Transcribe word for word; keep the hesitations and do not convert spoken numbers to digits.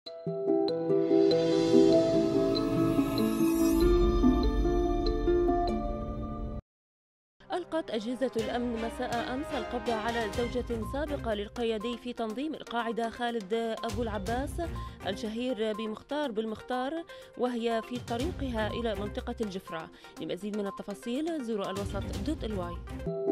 ألقت أجهزة الأمن مساء أمس القبض على زوجة سابقة للقيادي في تنظيم القاعدة خالد أبو العباس الشهير بمختار بالمختار، وهي في طريقها إلى منطقة الجفرة. لمزيد من التفاصيل زوروا الوسط دوت الواي.